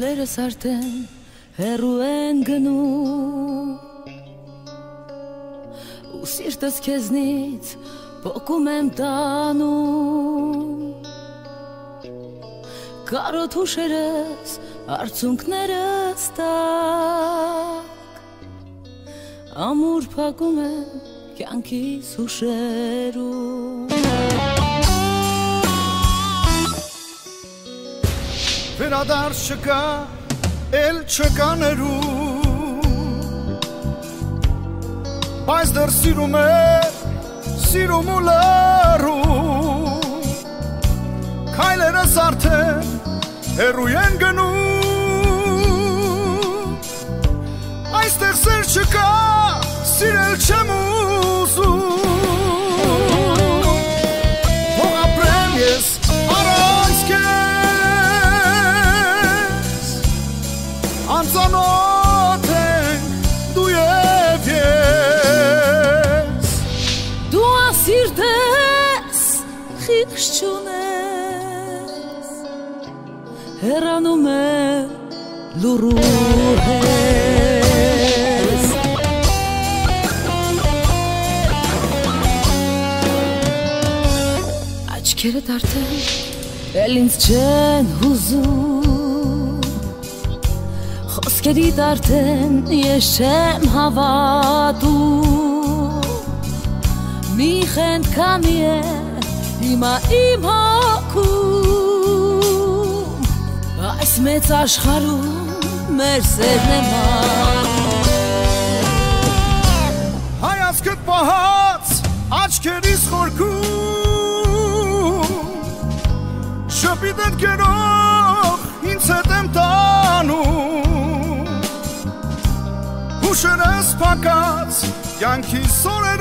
Սերերս արդեն հեռու են գնում ու սիրտս քեզնից պոկում եմ տանում կարոտ հուշերս արցունքներս տակ ամուր փակում եմ կյանքիս հուշերում Վերադարձ չկա, էլ չկա ներում Բայց դեռ սիրում է, սիրում ու լռում Քայլերս արդեն հեռու են գնում Այստեղ սեր չկա, սիրել չեմ ուզում Թող ապրեմ ես առանց քեզ Անծանոթ ենք դու և ես Դու անսիրտ ես, խիղճ չունես Հեռանում է լուռու ես Աչքերդ արդեն էլ ինձ չեն հուզում Խոսքերիդ արդեն ես չեմ հավատում Մի խենթքանի է հիմա իմ հոգում Այս մեծ աշխարհում մեր սերն է մանում Հայացքդ պահած աչքերիս խորքում Շպիտ հետքերով ինձ հետ եմ տանում Հուշերս փակած կյանքիս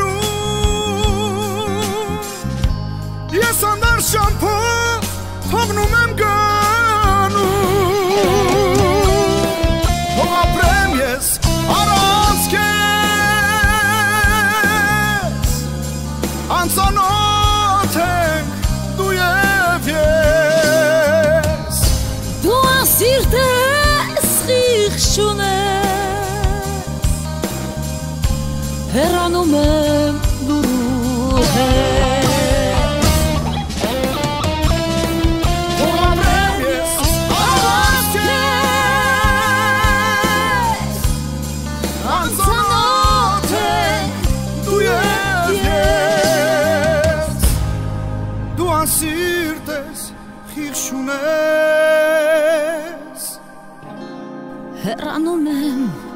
օրերում Ես անդար շամփով թողնում եմ գնում Թող ապրեմ ես առանց քեզ Անծանոթ ենք դու և ես Դու անսիրտ ես, խիղճ չունես Հեռանում եմ լուռու հետ Թող ապրեմ ես առանց քեզ Անծանոթ ենք դու և ես Դու անսիրտ ես, խիղճ չունես Հեռանում եմ